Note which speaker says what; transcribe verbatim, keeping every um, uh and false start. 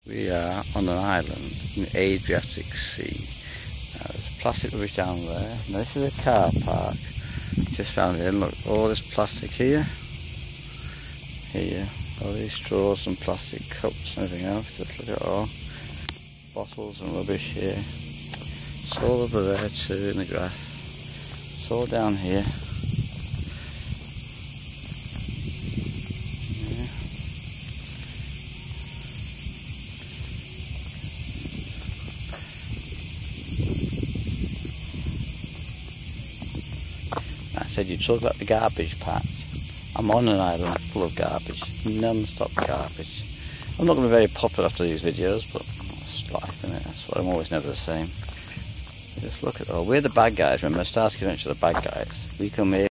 Speaker 1: We are on an island in the Adriatic Sea. Now, there's plastic rubbish down there. Now, this is a car park. Just found it. Look, all this plastic here. Here. All these straws and plastic cups and everything else. Just look at it all. Bottles and rubbish here. It's all over there too in the grass. It's all down here. I said you talk about the garbage patch. I'm on an island full of garbage, non-stop garbage. I'm not going to be very popular after these videos, but it's life, isn't it? That's what I'm always never the same. Just look at all. We're the bad guys. Remember, Starsky&Hutch are the bad guys. We come here.